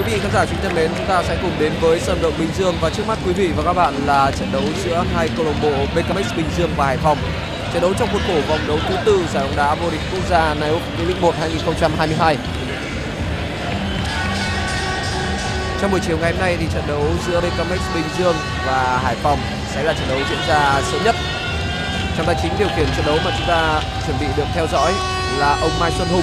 vị khán giả chúng thân mến, chúng ta sẽ cùng đến với sân vận động Bình Dương và trước mắt quý vị và các bạn là trận đấu giữa hai câu lạc bộ BKMX Bình Dương và Hải Phòng. Trận đấu trong khuôn khổ vòng đấu thứ tư giải bóng đá vô địch quốc gia National League 1 2022. Trong buổi chiều ngày hôm nay thì trận đấu giữa BKMX Bình Dương và Hải Phòng sẽ là trận đấu diễn ra sớm nhất. Trọng tài chính điều khiển trận đấu mà chúng ta chuẩn bị được theo dõi là ông Mai Xuân Hùng.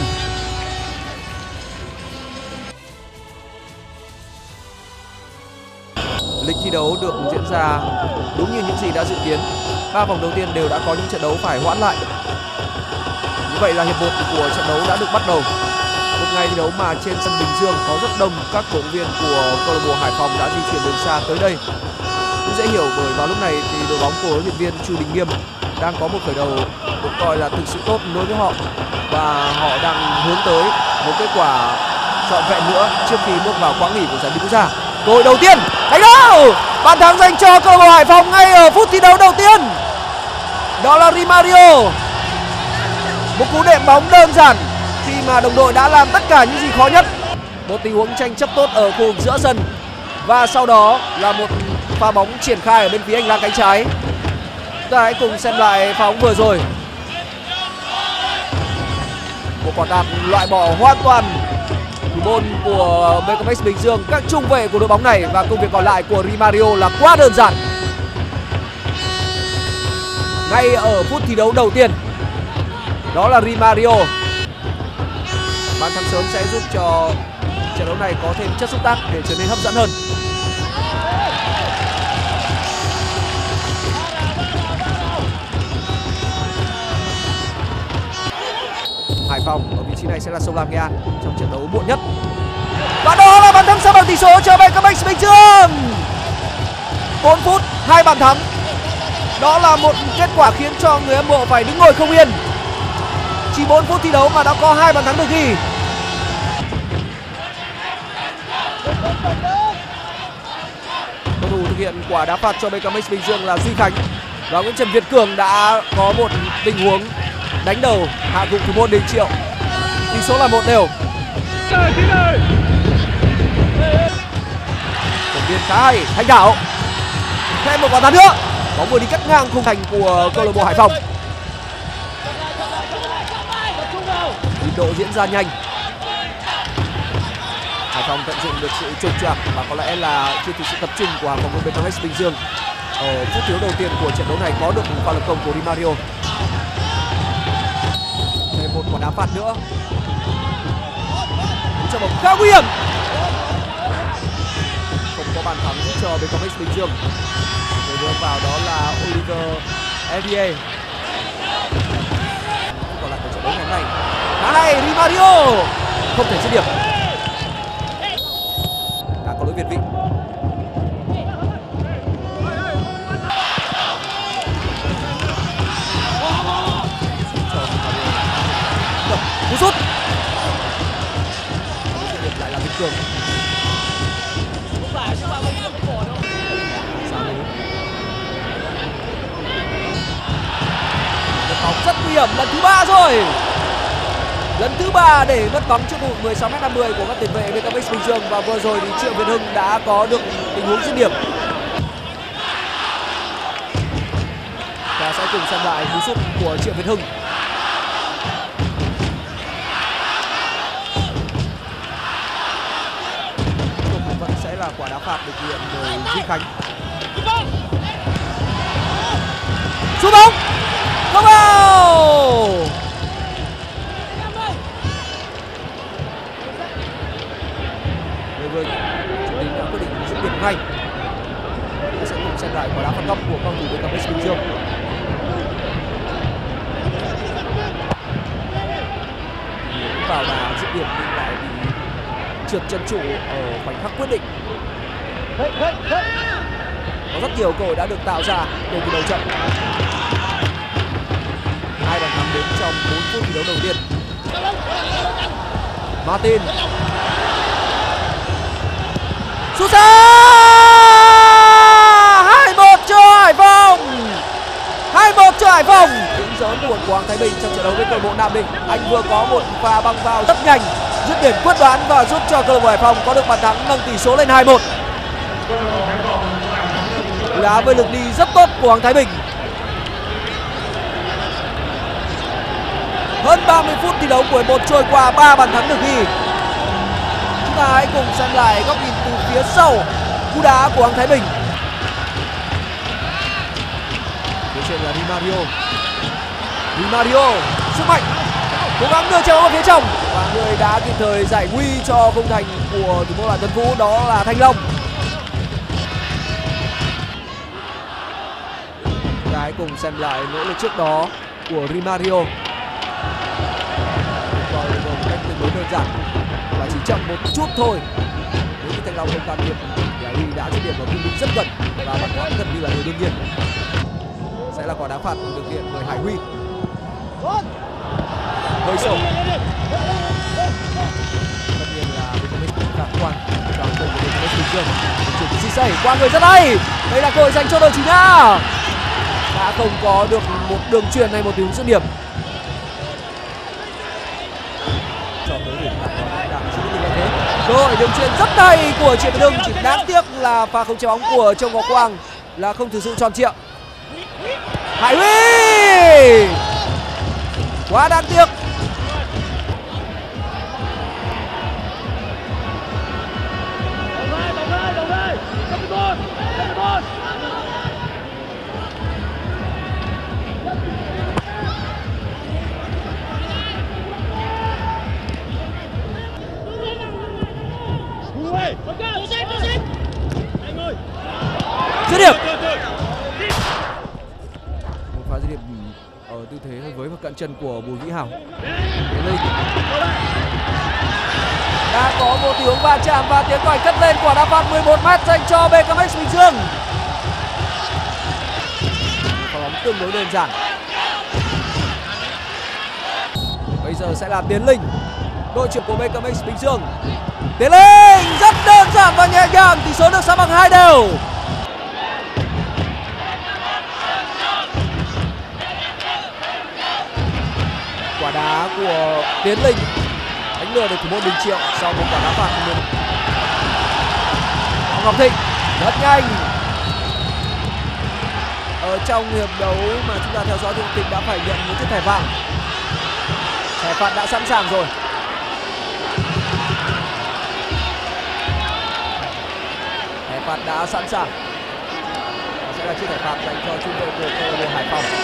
Lịch thi đấu được diễn ra đúng như những gì đã dự kiến. 3 vòng đầu tiên đều đã có những trận đấu phải hoãn lại. Như vậy là hiệp 1 của trận đấu đã được bắt đầu. Một ngày thi đấu mà trên sân Bình Dương có rất đông các cổ động viên của câu lạc bộ Hải Phòng đã di chuyển đường xa tới đây. Cũng dễ hiểu bởi vào lúc này thì đội bóng của huấn luyện viên Chu Đình Nghiêm đang có một khởi đầu được coi là thực sự tốt đối với họ và họ đang hướng tới một kết quả trọn vẹn nữa trước khi bước vào quãng nghỉ của giải vô địch quốc gia. Cơ hội đầu tiên, đánh đầu, bàn thắng dành cho câu lạc bộ Hải Phòng ngay ở phút thi đấu đầu tiên. Đó là Rimario. Một cú đệm bóng đơn giản khi mà đồng đội đã làm tất cả những gì khó nhất. Một tình huống tranh chấp tốt ở khu vực giữa sân và sau đó là một pha bóng triển khai ở bên phía hành lang cánh trái. Chúng ta hãy cùng xem lại pha bóng vừa rồi. Một quả tạt loại bỏ hoàn toàn thủ môn của BKMX Bình Dương, các trung vệ của đội bóng này, và công việc còn lại của Rimario là quá đơn giản. Ngay ở phút thi đấu đầu tiên, đó là Rimario. Bàn thắng sớm sẽ giúp cho trận đấu này có thêm chất xúc tác để trở nên hấp dẫn hơn. Hải Phòng ở vị trí này sẽ là Sông Lam Nghệ An trong trận đấu muộn nhất. Và đó là bàn thắng san bằng tỷ số cho BKMX Bình Dương. 4 phút 2 bàn thắng. Đó là một kết quả khiến cho người hâm mộ phải đứng ngồi không yên. Chỉ 4 phút thi đấu mà đã có 2 bàn thắng được ghi. Cầu thủ thực hiện quả đá phạt cho BKMX Bình Dương là Duy Khánh, và Nguyễn Trần Việt Cường đã có một tình huống đánh đầu hạ gục thủ môn Đình Triệu. Tỷ số là 1-0. Cầu viên khá hay, Thanh Thảo. Thêm một quả tạt nữa. Bóng vừa đi cắt ngang khung thành của câu lạc bộ Hải Phòng. Nhịp độ diễn ra nhanh. Hải Phòng tận dụng được sự chộp chạp và có lẽ là chưa thực sự tập trung của hàng phòng quân BKMX Bình Dương. Ở phút thiếu đầu tiên của trận đấu này có được một pha lập công của Rimario. Thêm một quả đá phạt nữa. Cho bóng khá nguy hiểm. Không có bàn thắng cho BKMX Bình Dương. Người đưa vào đó là Oliver Evier. Còn lại của trận đấu ngày hôm nay, khá hay, Rimario không thể dứt điểm. Đã có lỗi việt vị. Cú sút. Điểm lại là Việt Cường. Bóng rất nguy hiểm lần thứ 3 rồi. Lần thứ 3 để mất bóng trước khu vực 16m50 của các tiền vệ BKMX Bình Dương, và vừa rồi thì Triệu Việt Hưng đã có được tình huống dứt điểm. Và sẽ cùng xem lại cú sút của Triệu Việt Hưng. Vẫn sẽ là quả đá phạt được thực hiện bởi Duy Khánh. Sút bóng. Không vào. Người chủ tính đã quyết định dứt điểm ngay. Chúng sẽ cùng xem lại quả đá phạt góc của cầu thủ BKMX Bình Dương. Vào đá dứt điểm nhưng lại bị trượt chân trụ ở khoảnh khắc quyết định. Có rất nhiều cơ hội đã được tạo ra từ đầu trận. 2 bàn thắng đến trong 4 phút thi đấu đầu tiên. Martin. Sút xa. 2-1 cho Hải Phòng. 2-1 cho Hải Phòng. Tiếng gió buồn của Hoàng Thái Bình trong trận đấu với câu lạc bộ Nam Định. Anh vừa có một pha băng vào rất nhanh dứt điểm quyết đoán và giúp cho câu lạc bộ Hải Phòng có được bàn thắng nâng tỷ số lên 2-1. Cú đá với lực đi rất tốt của Hoàng Thái Bình. Hơn 30 phút thi đấu của hiệp 1 trôi qua, 3 bàn thắng được ghi. Chúng ta hãy cùng xem lại góc nhìn từ phía sau cú đá của Hoàng Thái Bình. Phía trên là Di Mario. Di Mario sức mạnh cố gắng đưa trái bóng vào phía trong và người đã kịp thời giải nguy cho khung thành của thủ môn là Tuấn Vũ, đó là Thanh Long. Chúng ta hãy cùng xem lại nỗ lực trước đó của Di Mario. Một cách tương đối đơn giản và chỉ chậm một chút thôi. Nếu như Thanh Long không can thiệp thì Hải Huy đã dứt điểm vào cự ly rất gần và bàn thắng gần như là điều đương nhiên. Sẽ là quả đá phạt được hiện bởi Hải Huy. Hơi sâu. Tất nhiên là khả quan trong cùng với Bình Dương. Chuyển từ Sisay qua người rất hay. Đây là cơ hội dành cho đội chủ nhà. Đã không có được một đường truyền hay một tiếng dứt điểm. Cho tới điểm cơ hội đường truyền rất hay của Triệu Việt Hưng, chỉ đáng tiếc là pha không chế bóng của Châu Ngọc Quang là không thực sự tròn trịa. Hải Huy quá đáng tiếc. Dứt điểm. Một pha dứt điểm ở tư thế hơi với và cận chân của Bùi Vĩ Hảo. Đã có một tiếng va chạm và tiếng còi cất lên, quả đá phạt 11m dành cho BKMX Bình Dương. Pha bóng tương đối đơn giản. Bây giờ sẽ là Tiến Linh, đội trưởng của BKMX Bình Dương. Tiến Linh rất đơn giản và nhẹ nhàng, tỷ số được san bằng 2-2. Quả đá của Tiến Linh đánh lừa được thủ môn Đình Triệu sau một quả đá phạt. Ngọc Thịnh rất nhanh. Ở trong hiệp đấu mà chúng ta theo dõi thì Ngọc Thịnh đã phải nhận một chiếc thẻ vàng. Thẻ phạt đã sẵn sàng rồi. Thẻ phạt đã sẵn sàng. Đó sẽ là chiếc thẻ phạt dành cho trung đội của câu lạc bộ Hải Phòng.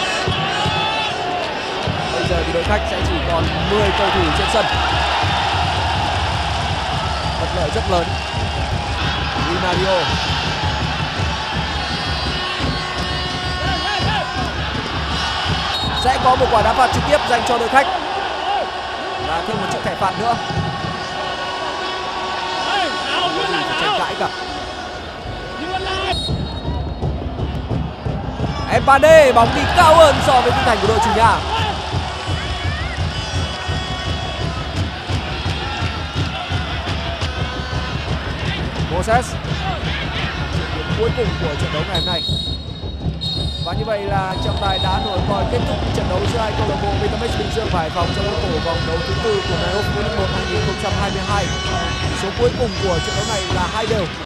Bây giờ thì đội khách sẽ chỉ còn 10 cầu thủ trên sân. Bất lợi rất lớn. Di Mario. Sẽ có một quả đá phạt trực tiếp dành cho đội khách. Và thêm một chiếc thẻ phạt nữa. Không có gì phải tranh cãi cả. Mpande bóng đi cao hơn so với khung thành của đội chủ nhà. Moses cuối cùng của trận đấu ngày hôm nay. Và như vậy là trọng tài đã nổi còi kết thúc trận đấu giữa hai câu lạc bộ BKMX Bình Dương và Hải Phòng trong khuôn khổ vòng đấu thứ tư của Play-off V-League 1 2022. Tỷ số cuối cùng của trận đấu này là 2-2.